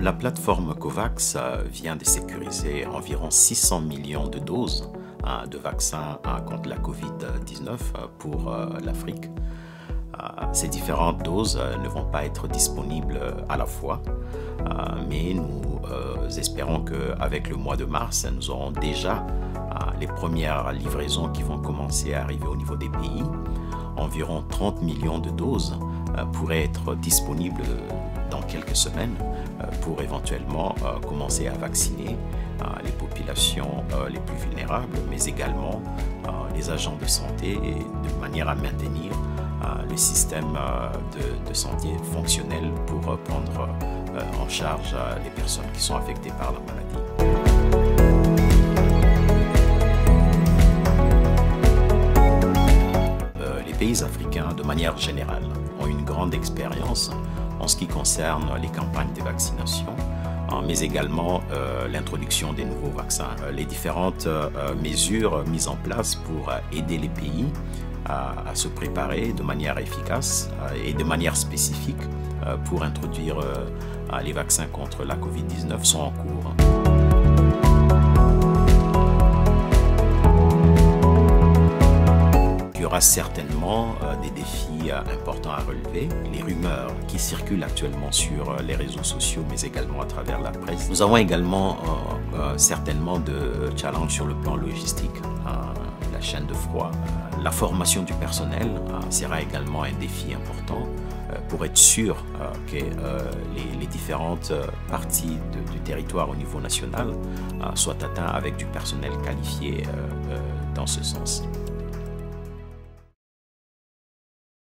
La plateforme COVAX vient de sécuriser environ 600 millions de doses de vaccins contre la COVID-19 pour l'Afrique. Ces différentes doses ne vont pas être disponibles à la fois, mais nous espérons qu'avec le mois de mars, nous aurons déjà les premières livraisons qui vont commencer à arriver au niveau des pays. Environ 30 millions de doses pourraient être disponibles dans quelques semaines pour éventuellement commencer à vacciner les populations les plus vulnérables, mais également les agents de santé, de manière à maintenir le système de santé fonctionnel pour prendre en charge les personnes qui sont affectées par la maladie. Les pays africains, de manière générale, ont une grande expérience en ce qui concerne les campagnes de vaccination, mais également l'introduction des nouveaux vaccins. Les différentes mesures mises en place pour aider les pays à se préparer de manière efficace et de manière spécifique pour introduire les vaccins contre la COVID-19 sont en cours. Il y aura certainement des défis importants à relever. Les rumeurs qui circulent actuellement sur les réseaux sociaux, mais également à travers la presse. Nous avons également certainement de challenges sur le plan logistique. La chaîne de froid. La formation du personnel sera également un défi important pour être sûr que les différentes parties du territoire au niveau national soient atteintes avec du personnel qualifié dans ce sens.